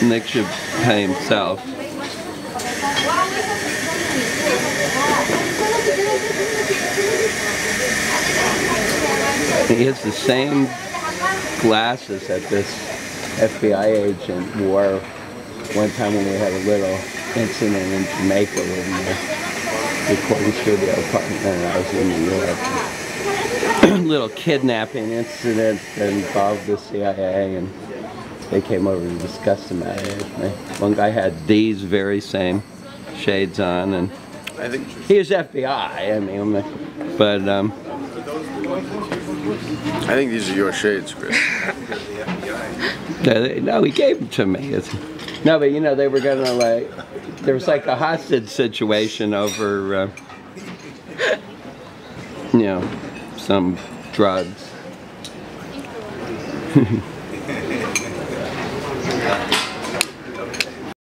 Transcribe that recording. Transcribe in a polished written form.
Nick should pay himself. He has the same glasses that this FBI agent wore one time when we had a little incident in Jamaica with the recording studio partner, and I was in New York. Little kidnapping incident that involved the CIA, and they came over to discuss the matter with me. One guy had these very same shades on, and I think he was FBI. I mean, but I think these are your shades, Chris. no, he gave them to me. No, but you know, they were gonna like, there was like a hostage situation over, you know, some drugs.